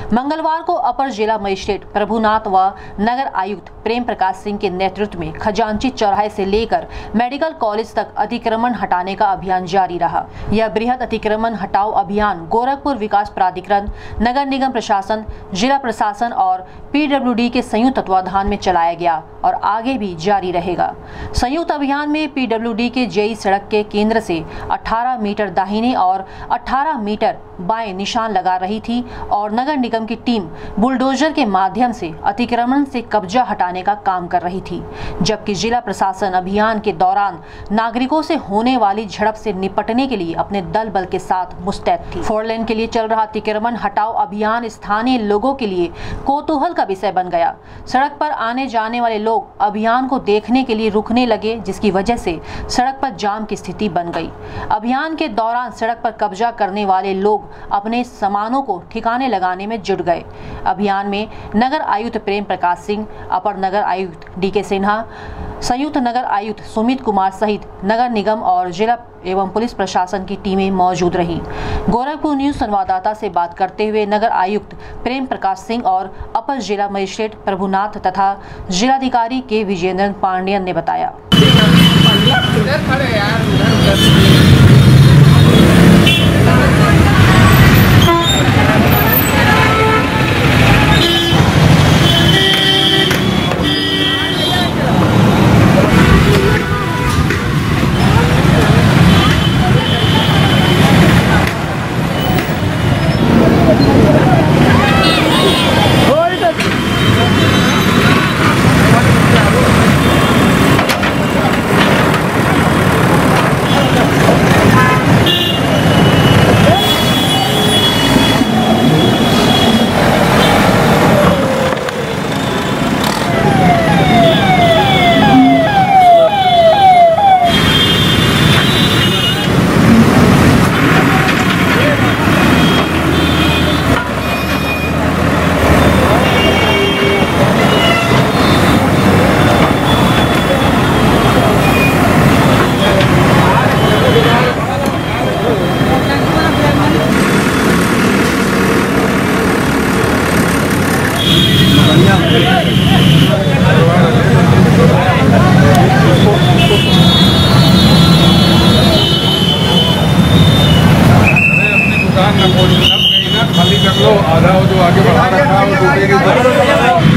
मंगलवार को अपर जिला मजिस्ट्रेट प्रभुनाथ व नगर आयुक्त प्रेम प्रकाश सिंह के नेतृत्व में खजांची चौराहे से लेकर मेडिकल कॉलेज तक अतिक्रमण हटाने का अभियान जारी रहा। यह बृहद अतिक्रमण हटाओ अभियान गोरखपुर विकास प्राधिकरण, नगर निगम प्रशासन, जिला प्रशासन और PWD के संयुक्त तत्वाधान में चलाया गया और आगे भी जारी रहेगा। संयुक्त अभियान में PWD के जेई सड़क के केंद्र से 18 मीटर दाहिने और 18 मीटर बाएं निशान लगा रही थी और नगर निगम की टीम बुलडोजर के माध्यम से अतिक्रमण से कब्जा हटाने का काम कर रही थी, जबकि जिला प्रशासन अभियान के दौरान नागरिकों से होने वाली झड़प से निपटने के लिए अपने दल बल के साथ मुस्तैद थी। 4 लेन के लिए चल रहा अतिक्रमण हटाओ अभियान स्थानीय लोगों के लिए कौतूहल का विषय बन गया। सड़क पर आने जाने वाले लोग अभियान को देखने के लिए रुकने लगे, जिसकी वजह से सड़क पर जाम की स्थिति बन गई। अभियान के दौरान सड़क पर कब्जा करने वाले लोग अपने सामानों को ठिकाने लगाने में जुट गए। अभियान में नगर आयुक्त प्रेम प्रकाश सिंह, अपर नगर आयुक्त DK सिन्हा, संयुक्त नगर आयुक्त सुमित कुमार सहित नगर निगम और जिला एवं पुलिस प्रशासन की टीमें मौजूद रहीं। गोरखपुर न्यूज संवाददाता से बात करते हुए नगर आयुक्त प्रेम प्रकाश सिंह और अपर जिला मजिस्ट्रेट प्रभुनाथ तथा जिलाधिकारी के विजेंद्र पांडियन ने बताया। खाली कर लो, आधा वो जो आगे बढ़ा रखा है वो दूसरे की तरफ।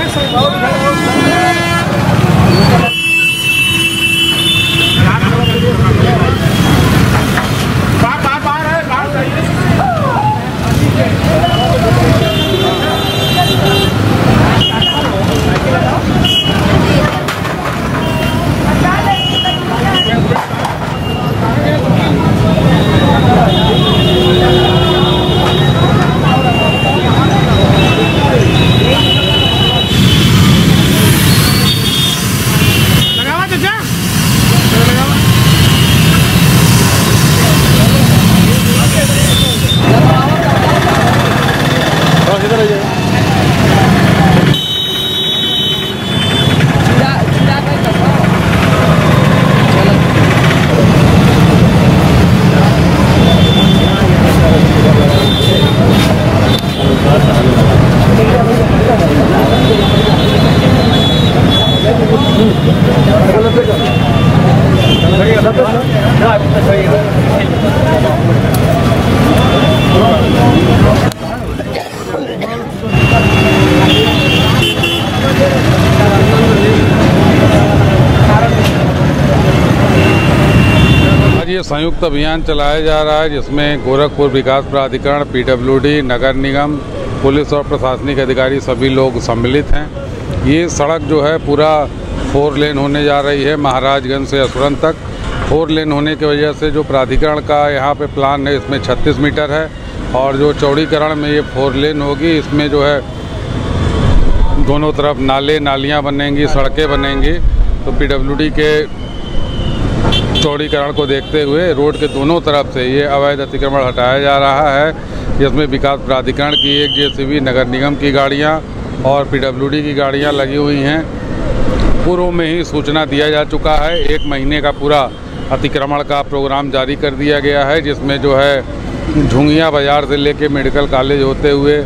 ये संयुक्त अभियान चलाया जा रहा है जिसमें गोरखपुर विकास प्राधिकरण, पीडब्ल्यूडी, नगर निगम, पुलिस और प्रशासनिक अधिकारी सभी लोग सम्मिलित हैं। ये सड़क जो है पूरा 4 लेन होने जा रही है। महाराजगंज से असुरन तक 4 लेन होने की वजह से जो प्राधिकरण का यहाँ पे प्लान है इसमें 36 मीटर है और जो चौड़ीकरण में ये 4 लेन होगी इसमें जो है दोनों तरफ नाले नालियाँ बनेंगी, सड़कें बनेंगी। तो पीडब्ल्यूडी के चौड़ीकरण को देखते हुए रोड के दोनों तरफ से ये अवैध अतिक्रमण हटाया जा रहा है, जिसमें विकास प्राधिकरण की एक जेसीबी, नगर निगम की गाड़ियां और पीडब्ल्यूडी की गाड़ियां लगी हुई हैं। पूर्व में ही सूचना दिया जा चुका है। 1 महीने का पूरा अतिक्रमण का प्रोग्राम जारी कर दिया गया है, जिसमें जो है झुंगिया बाज़ार से लेके मेडिकल कॉलेज होते हुए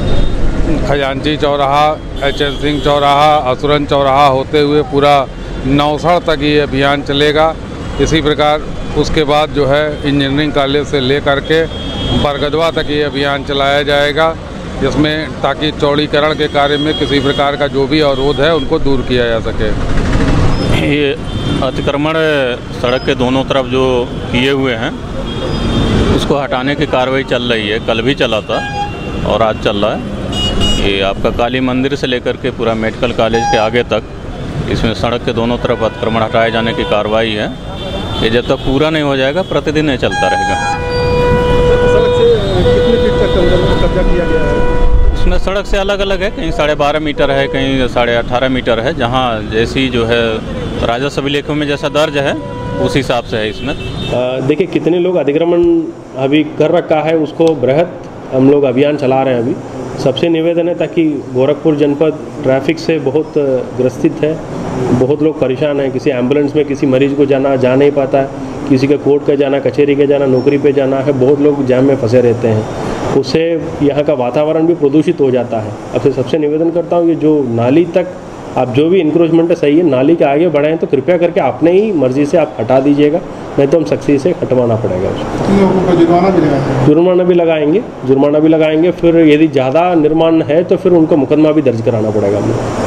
खजांची चौराहा, HN सिंह चौराहा, असुरन चौराहा होते हुए पूरा नौसड़ तक ये अभियान चलेगा। इसी प्रकार उसके बाद जो है इंजीनियरिंग कॉलेज से लेकर के बरगदवा तक ये अभियान चलाया जाएगा, जिसमें ताकि चौड़ीकरण के कार्य में किसी प्रकार का जो भी अवरोध है उनको दूर किया जा सके। ये अतिक्रमण सड़क के दोनों तरफ जो किए हुए हैं उसको हटाने की कार्रवाई चल रही है। कल भी चला था और आज चल रहा है। ये आपका काली मंदिर से लेकर के पूरा मेडिकल कॉलेज के आगे तक इसमें सड़क के दोनों तरफ अतिक्रमण हटाए जाने की कार्रवाई है। ये जब तक पूरा नहीं हो जाएगा प्रतिदिन ये चलता रहेगा। सड़क से कितने फीट तक कब्जा किया गया है? इसमें सड़क से अलग अलग है, कहीं 12.5 मीटर है, कहीं 18.5 मीटर है। जहाँ जैसी जो है राजस्व अभिलेखों में जैसा दर्ज है उस हिसाब से है इसमें। देखिए कितने लोग अतिक्रमण अभी कर रखा है उसको बृहद हम लोग अभियान चला रहे हैं अभी। सबसे निवेदन है ताकि गोरखपुर जनपद ट्रैफिक से बहुत ग्रसित है, बहुत लोग परेशान हैं। किसी एम्बुलेंस में किसी मरीज को जाना जा नहीं पाता है, किसी का कोर्ट का जाना, कचहरी के जाना, नौकरी पे जाना है, बहुत लोग जाम में फंसे रहते हैं। उससे यहाँ का वातावरण भी प्रदूषित हो जाता है। अब सबसे निवेदन करता हूँ कि जो नाली तक आप जो भी इंक्रोचमेंट है सही है, नाली के आगे बढ़ाएं तो कृपया करके अपने ही मर्जी से आप हटा दीजिएगा, नहीं तो हम सख्ती से हटवाना पड़ेगा उसको। जुर्माना भी लगाएंगे। फिर यदि ज़्यादा निर्माण है तो फिर उनको मुकदमा भी दर्ज कराना पड़ेगा हमें।